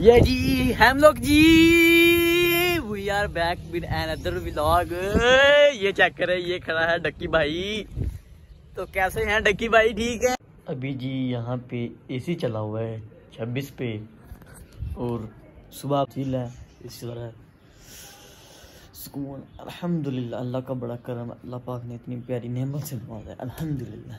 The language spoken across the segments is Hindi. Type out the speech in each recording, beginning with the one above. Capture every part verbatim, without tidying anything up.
ये जी हम लोग जी we are back with another vlog. ये चेक करें, ये खड़ा है डक्की भाई। तो कैसे हैं डक्की भाई, ठीक है? अभी जी यहाँ पे एसी चला हुआ है छब्बीस पे और सुबह चिल है, इस तरह सुकून। अल्हम्दुलिल्लाह, अल्लाह का बड़ा करम, अल्लाह पाक ने इतनी प्यारी नेमत से नवाजा है, अल्हम्दुलिल्लाह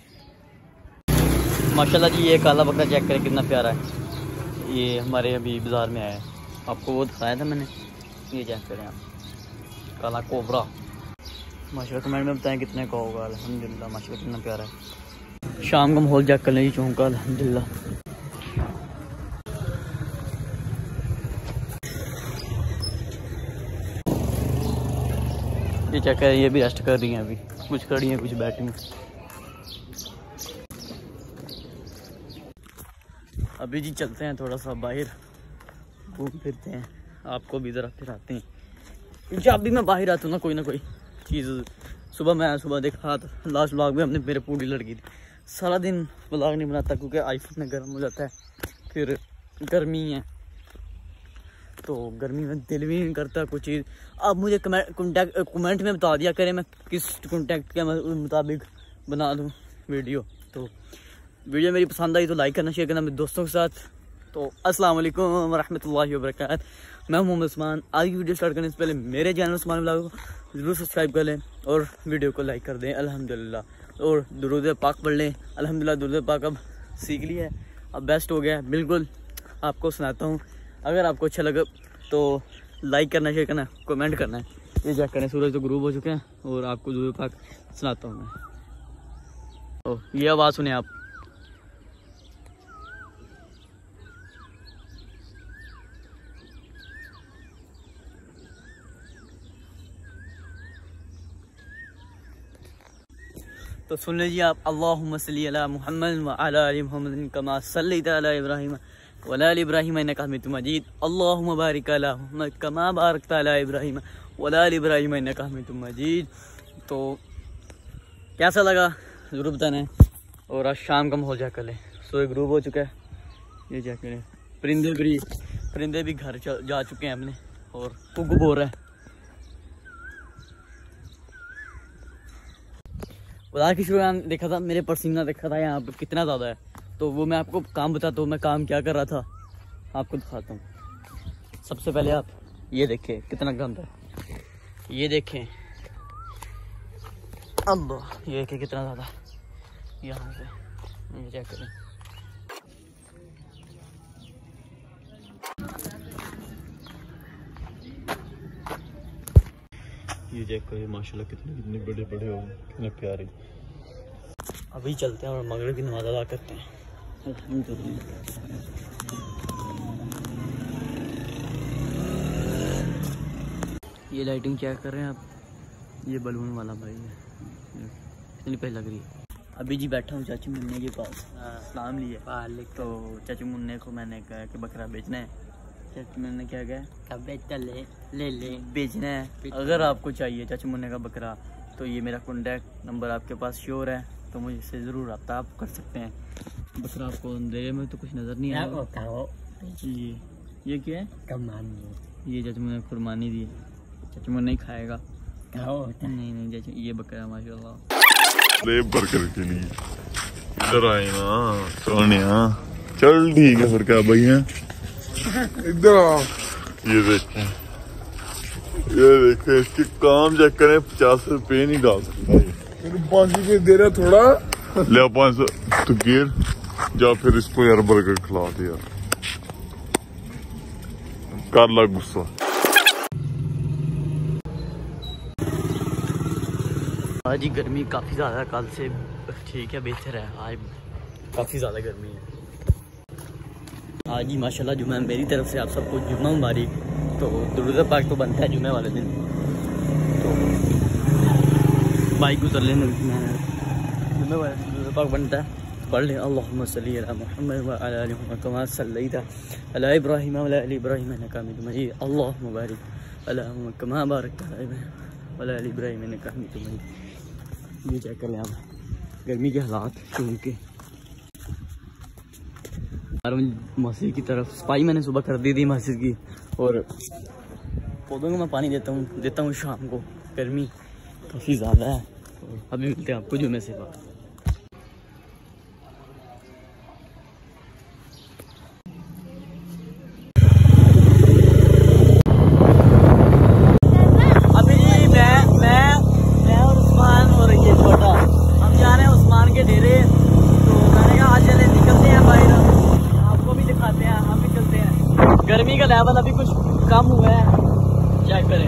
माशाल्लाह जी। ये काला बकरा चेक करें कितना प्यारा है। ये हमारे अभी बाज़ार में आया है, आपको वो दिखाया था मैंने। ये चेक करें आप, काला कोबरा माशाल्लाह। कमेंट में बताएं कितने का होगा। अल्हम्दुलिल्लाह माशाल्लाह कितना प्यारा है। शाम का माहौल चेक कर लें जी चौंक का, अल्हम्दुलिल्लाह। ये चेक करें, ये भी रेस्ट कर रही हैं अभी, कुछ खड़ी हैं कुछ बैठी हैं। अभी जी चलते हैं थोड़ा सा बाहर, घूम फिरते हैं, आपको भी ज़रा फिराते हैं। जब भी मैं बाहर आता हूँ ना, कोई ना कोई चीज़। सुबह मैं सुबह देखा था लास्ट व्लॉग में हमने मेरे पूरी लड़की थी। सारा दिन व्लॉग नहीं बनाता क्योंकि आईफोन में गर्म हो जाता है, फिर गर्मी है तो गर्मी में दिल भी नहीं करता कुछ चीज़। अब मुझे कमेंट कमेंट में बता दिया करें मैं किस कॉन्टैक्ट के मुताबिक बना दूँ वीडियो। तो वीडियो मेरी पसंद आई तो लाइक करना, शेयर करना मेरे दोस्तों के साथ। तो अस्सलाम वालेकुम रहमतुल्लाहि व बरकात। मैं मोहम्मद उस्मान। आज की वीडियो स्टार्ट करने से पहले मेरे चैनल उस्मान व्लॉग को ज़रूर सब्सक्राइब कर लें और वीडियो को लाइक कर दें अल्हम्दुलिल्लाह। और दुरूद पाक पढ़ लें अल्हम्दुलिल्लाह। दुरूद पाक अब सीख लिया है, अब बेस्ट हो गया है बिल्कुल। आपको सुनाता हूँ, अगर आपको अच्छा लगे तो लाइक करना, शेयर करना, कमेंट करना है। ये चेक करें, सूरज तो ग्रूब हो चुके हैं और आपको दुरूद पाक सुनाता हूँ मैं। तो ये आवाज़ सुने आप। तो सुन लीजिए आप। अल्लाहुम्मा सल्ली अला मुहम्मद व अला आलि मुहम्मद कमा सल्लैता अला इब्राहीम व अला आलि इब्राहीम इन्नका हमीदुम मजीद। अल्लाहुम्मा बारिक अला मुहम्मद कमा बारकता अला इब्राहीम व अला आलि इब्राहीम इन्नका हमीदुम मजीद। तो कैसा लगा ज़रूर बताना। और आज शाम का माहौल चेक कर लें, सूरज ग्रूब हो चुका है। ये चेक करें, परिंदे भी परिंदे भी घर जा चुके हैं अपने और कुक बोल रहा है। बाजार की शुरू देखा था, मेरे पसीना देखा था यहाँ पे कितना ज़्यादा है। तो वो मैं आपको काम बताता हूँ, मैं काम क्या कर रहा था आपको दिखाता हूँ। सबसे पहले आप ये देखें कितना गंदा है, ये देखें अब ये देखें कितना ज़्यादा यहाँ से। ये चेक करें, ये चेक करें माशाल्लाह कितने कितने बड़े बड़े हो, कितने प्यारे। अभी चलते हैं और मगरिब की नमाज़ अदा करते हैं। ये लाइटिंग चेक कर रहे हैं आप, ये बलून वाला भाई है, कितनी पैसे लग रही है। अभी जी बैठा हूँ चाचू मुन्ने के पास, सलाम लिए। तो चाचू मुन्ने को मैंने कहा कि बकरा बेचना है। चाचू मुन्ने क्या कहा, बेच ले ले ले बेचना है। अगर आपको चाहिए चाचू मुन्ने का बकरा तो ये मेरा कॉन्टैक्ट नंबर आपके पास श्योर है, तो मुझे इससे ज़रूर रब्ता आप कर सकते हैं। बकरा आपको अंधेरे में तो कुछ नज़र नहीं आया। ये ये क्या है, कमानी। ये चाचू मुन्ने कुर्बानी दी, चाचू मुन्ने ही खाएगा। नहीं नहीं चाचू, ये बकरा माशाल्लाह बर्गर के लिए इधर आए ना सोने। चल ठीक है फिर क्या भैया, इधर आओ। ये देखें, ये देखें इसके काम चेक करें। पचास रुपये नहीं डाल सकता, पाँच रुपये दे रहा थोड़ा ले पाँच सौ तो गिर जा। फिर इसको यार बर्गर खिला दे यार, कर ला गुस्सा। आज ही गर्मी काफ़ी ज़्यादा, कल से ठीक है बेहतर है, आज काफ़ी ज़्यादा गर्मी है। आज ही माशाल्लाह जुम्मा, मेरी तरफ से आप सबको जुम्मा मुबारक। तो दुरूद पाक तो बनता है जुम्मे वाले दिन, तो बाइक उतर लेने जुम्मे वाले दिन दुरूद पाक बनता है। पढ़ लें अल्लाहुम्मा सल्ली अला मुहम्मद व अला आलि मुहम्मद कमा सल्लैता अला इब्राहीम व अला आलि इब्राहीम इन्नका हमीदुम मजीद। अल्लाहुम्मा बारिक अला मुहम्मद कमा बारकता अला इब्राहीम व अला आलि इब्राहीम इन्नका हमीदुम मजीद। ये चेक कर लें आप गर्मी के हालात चूम के। मस्जिद की तरफ सफाई मैंने सुबह कर दी थी मस्जिद की, और पौधों को मैं पानी देता हूँ देता हूँ शाम को, गर्मी काफ़ी ज़्यादा है। तो अभी मिलते हैं आपको जुम्मे से बाद। गर्मी का लेवल अभी कुछ कम हुआ है, चेक करें।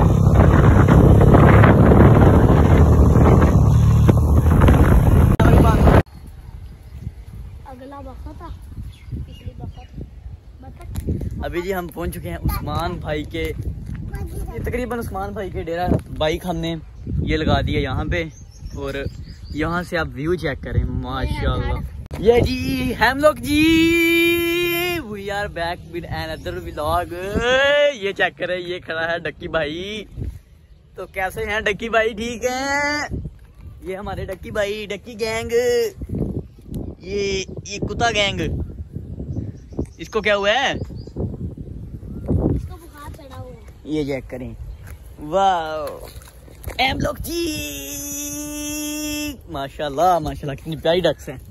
अगला बखत पिछली बखत अभी जी हम पहुंच चुके हैं उस्मान भाई के, ये तकरीबन उस्मान भाई के डेरा। बाइक हमने ये लगा दी है यहाँ पे, और यहाँ से आप व्यू चेक करें माशाल्लाह। ये जी हम लोग जी we are back with another vlog. ये चेक करें, ये खड़ा है डक्की भाई। तो कैसे हैं डक्की भाई? ठीक है, ये हमारे डक्की भाई, डक्की गैंग। ये ये कुत्ता गैंग, इसको क्या हुआ है? इसको बुखार चढ़ा हुआ है। ये चेक करें, वाह हम लोग जी माशाल्लाह माशाल्लाह, कितनी प्यारी डक्स हैं।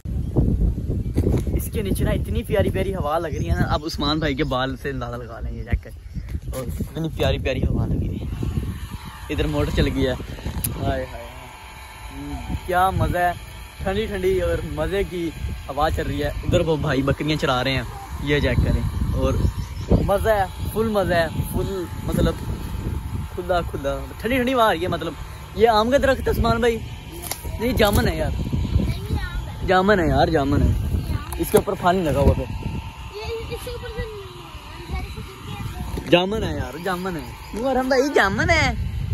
इसके नीचे ना इतनी प्यारी प्यारी हवा लग रही है ना, अब उस्मान भाई के बाल से अंदाजा लगा लें ये जैकेट, और इतनी प्यारी प्यारी हवा लग रही है। इधर मोटर चल गई है, हाय हाय क्या मज़ा है, ठंडी ठंडी और मज़े की हवा चल रही है। उधर वो भाई बकरियां चरा रहे हैं, ये चेक करें, और मज़ा है, फुल मज़ा है, फुल मतलब खुला खुला ठंडी ठंडी हवा आ रही है। मतलब ये आम का दरख्त है उस्मान भाई? नहीं जामुन है यार, जामुन है यार, जामुन है। इसके ऊपर पानी लगा हुआ है, जामुन है यार, जामुन है। और हम भाई जामुन है।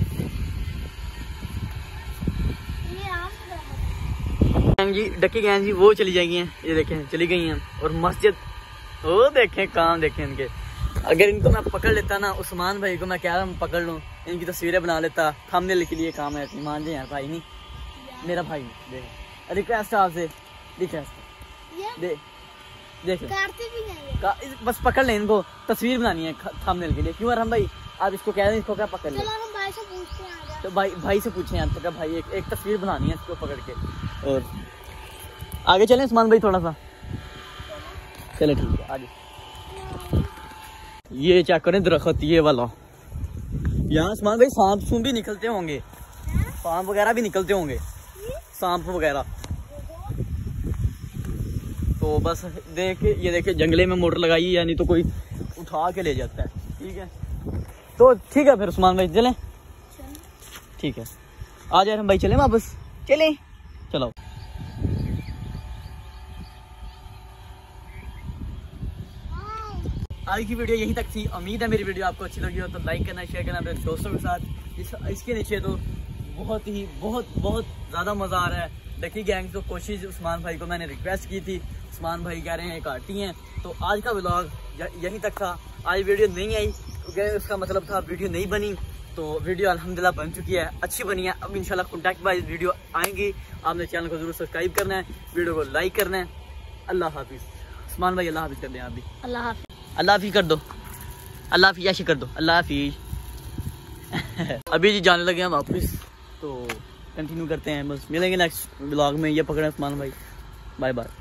जी डक्की गैंग जी वो चली जाएगी हैं, ये देखें चली गई हैं। और मस्जिद वो देखें, काम देखें इनके। अगर इनको मैं पकड़ लेता ना, उस्मान भाई को मैं क्या रहा पकड़ लूँ, इनकी तस्वीरें बना लेता, थंबनेल के लिए काम है। मान जाए यार भाई, नहीं मेरा भाई, देख रिक्वेस्ट आपसे, रिक्वेस्ट दे देख का, बस पकड़ ले इनको, तस्वीर बनानी है थंबनेल के लिए। क्यों हम भाई आप इसको कह रहे हैं, इसको क्या पकड़ ले? भाई से पूछते हैं, तो भाई भाई से पूछे यार, तो क्या भाई एक, एक तस्वीर बनानी है इसको पकड़ के। और आगे चलें उस्मान भाई थोड़ा सा, चले ठीक है आगे। ये चेक करें दरख्त, ये वाला यहाँ उस्मान भाई सांप सूप भी निकलते होंगे, सांप वगैरह भी निकलते होंगे, सांप वगैरह। तो बस देख, ये देखे जंगले में मोटर लगाई है, यानी तो कोई उठा के ले जाता है। ठीक है, तो ठीक है फिर उस्मान भाई चलें, ठीक है आ जाए हम भाई, चलें वापस, चलें चलो। आज की वीडियो यहीं तक थी, उम्मीद है मेरी वीडियो आपको अच्छी लगी हो, तो लाइक करना, शेयर करना अपने दोस्तों के साथ। इस इसके नीचे तो बहुत ही बहुत बहुत ज़्यादा मज़ा आ रहा है। डक्की गैंग तो कोशिश, उस्मान भाई को मैंने रिक्वेस्ट की थी, उस्मान भाई कह रहे हैं काटी हैं। तो आज का व्लॉग यहीं तक था। आज वीडियो नहीं आई क्योंकि उसका मतलब था वीडियो नहीं बनी, तो वीडियो अल्हम्दुलिल्लाह बन चुकी है, अच्छी बनी है। अब इंशाल्लाह कॉन्टैक्ट वाइज वीडियो आएंगी। आपने चैनल को जरूर सब्सक्राइब करना है, वीडियो को लाइक करना है। अल्लाह हाफिज़। उस्मान भाई अल्लाह हाफिज़ कर दें आप भी। अल्लाह हाफिज़, अल्लाह हाफिज़ कर दो, अल्लाह हाफिज़ याशी कर दो, अल्लाह हाफिज़। अभी जी जाने लगे हैं वापस, तो कंटिन्यू करते हैं, बस मिलेंगे नेक्स्ट व्लॉग में। ये पकड़े उस्मान भाई, बाय बाय।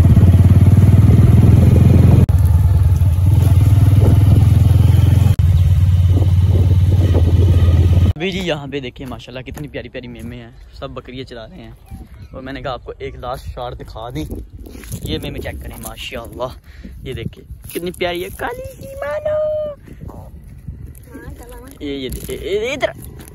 अभी जी यहाँ पे देखिए माशाल्लाह कितनी प्यारी प्यारी मेमे हैं, सब बकरियाँ चला रहे हैं। और मैंने कहा आपको एक लास्ट शॉट दिखा दी। ये मेमे चेक करें माशाल्लाह, ये देखिए कितनी प्यारी है, काली सी मानो। ये ये देखिए इधर